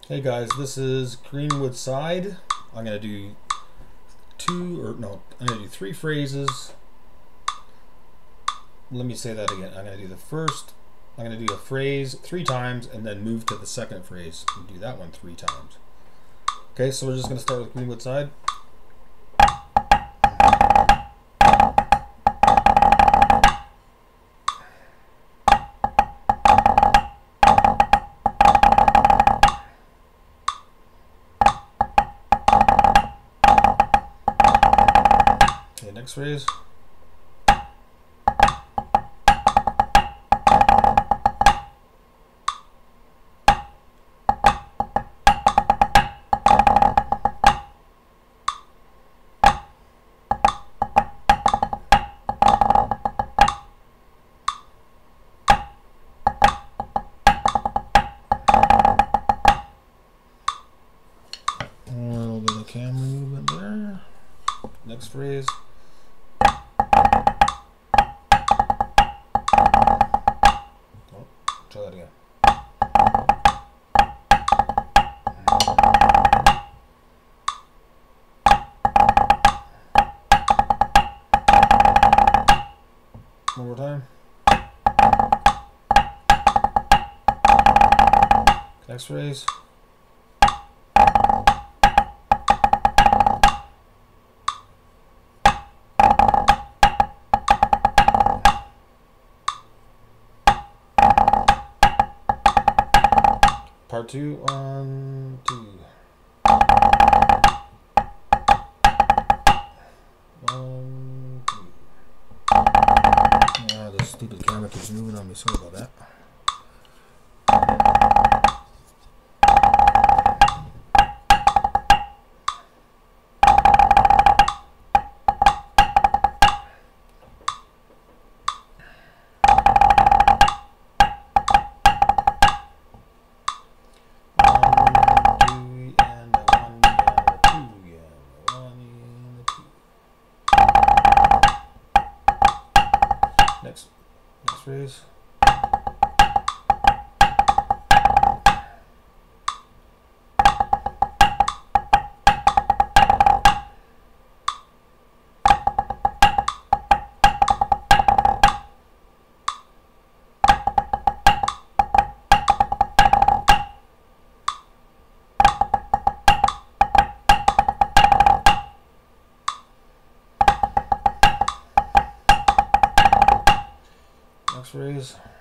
Hey guys, this is Greenwood Side. I'm gonna do I'm gonna do three phrases. Let me say that again. I'm gonna do a phrase 3 times and then move to the second phrase and do that one 3 times. Okay, so we're just gonna start with Greenwood Side. Okay, next phrase. A little bit of camera movement there. Next phrase. Try that again. One more time. Next phrase. Part 2, 1, 2. 1, 2. Ah, the stupid camera keeps moving on me. Sorry about that. Next phrase. Next phrase.